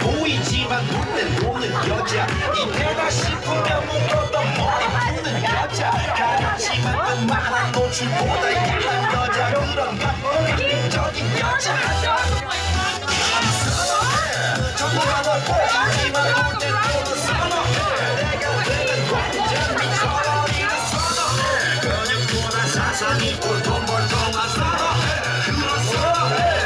보이지만 눈에 노는 여자 이때다 싶으면 묶었던 머리 푸는 여자 가렸지만 웬만한 노출보다 야한 여자 그런 감동적인 여자 전부 하나 보이지만 눈에 노는 선어해 내가 되는 완전 미쳐버리는 선어해 근육보다 사상 있고 돈 벌 동안 선어해 그런 선어해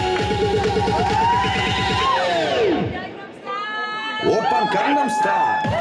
오빤 강남스타일